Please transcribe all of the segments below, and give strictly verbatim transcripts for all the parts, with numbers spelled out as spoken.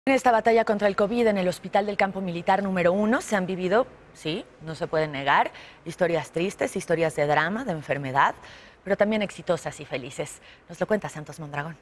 En esta batalla contra el COVID en el Hospital del Campo Militar número uno se han vivido, sí, no se pueden negar, historias tristes, historias de drama, de enfermedad, pero también exitosas y felices. Nos lo cuenta Santos Mondragón.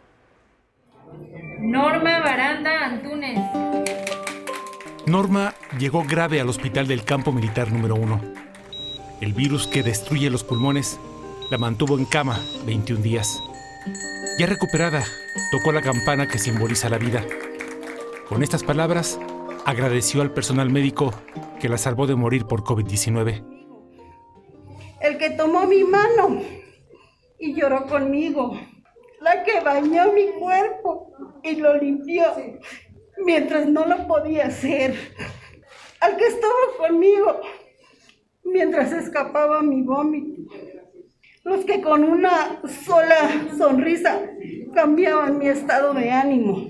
Norma Baranda Antúnez. Norma llegó grave al Hospital del Campo Militar número uno. El virus que destruye los pulmones la mantuvo en cama veintiún días. Ya recuperada, tocó la campana que simboliza la vida. Con estas palabras, agradeció al personal médico que la salvó de morir por COVID diecinueve. El que tomó mi mano y lloró conmigo, la que bañó mi cuerpo y lo limpió mientras no lo podía hacer, al que estuvo conmigo mientras escapaba mi vómito, los que con una sola sonrisa cambiaban mi estado de ánimo.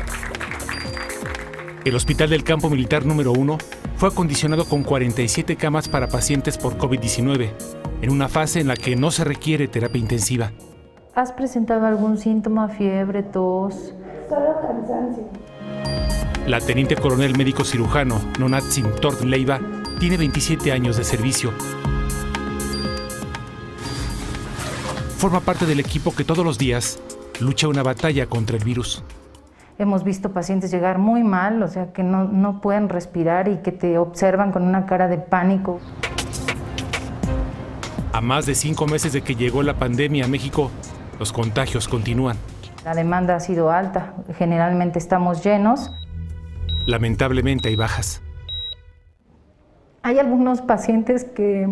El Hospital del Campo Militar número uno fue acondicionado con cuarenta y siete camas para pacientes por COVID diecinueve, en una fase en la que no se requiere terapia intensiva. ¿Has presentado algún síntoma, fiebre, tos? Solo cansancio. La teniente coronel médico cirujano Nonatsin Tord Leiva tiene veintisiete años de servicio. Forma parte del equipo que todos los días lucha una batalla contra el virus. Hemos visto pacientes llegar muy mal, o sea, que no, no pueden respirar y que te observan con una cara de pánico. A más de cinco meses de que llegó la pandemia a México, los contagios continúan. La demanda ha sido alta, generalmente estamos llenos. Lamentablemente hay bajas. Hay algunos pacientes que,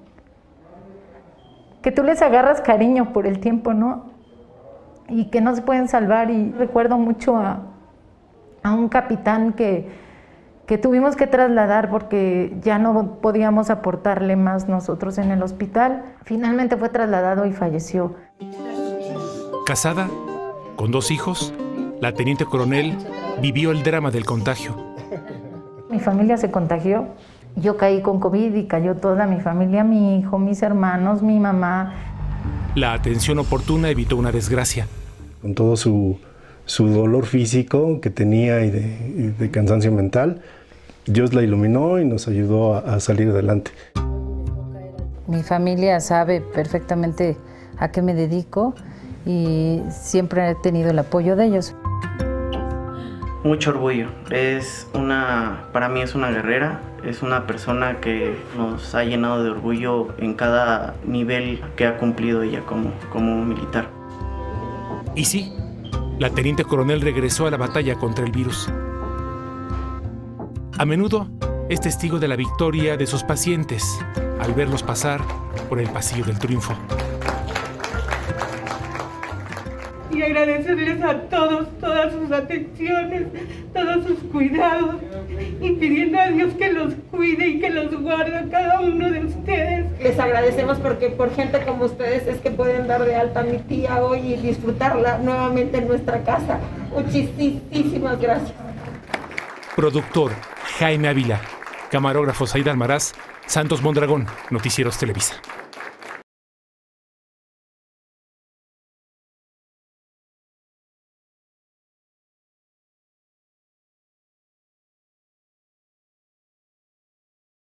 que tú les agarras cariño por el tiempo, ¿no? Y que no se pueden salvar. Y recuerdo mucho a, a un capitán que, que tuvimos que trasladar porque ya no podíamos aportarle más nosotros en el hospital. Finalmente fue trasladado y falleció. Casada, con dos hijos, la teniente coronel vivió el drama del contagio. Mi familia se contagió. Yo caí con COVID y cayó toda mi familia, mi hijo, mis hermanos, mi mamá. La atención oportuna evitó una desgracia. Con todo su, su dolor físico que tenía y de, y de cansancio mental, Dios la iluminó y nos ayudó a, a salir adelante. Mi familia sabe perfectamente a qué me dedico y siempre he tenido el apoyo de ellos. Mucho orgullo. Es una, para mí es una guerrera, es una persona que nos ha llenado de orgullo en cada nivel que ha cumplido ella como, como militar. Y sí, la teniente coronel regresó a la batalla contra el virus. A menudo es testigo de la victoria de sus pacientes al verlos pasar por el pasillo del triunfo. Y agradecerles a todos, todas sus atenciones, todos sus cuidados, y pidiendo a Dios que los cuide y que los guarde a cada uno de ustedes. Les agradecemos porque por gente como ustedes es que pueden dar de alta a mi tía hoy y disfrutarla nuevamente en nuestra casa. Muchísimas gracias. Productor Jaime Ávila, camarógrafo Said Almaraz, Santos Mondragón, Noticieros Televisa.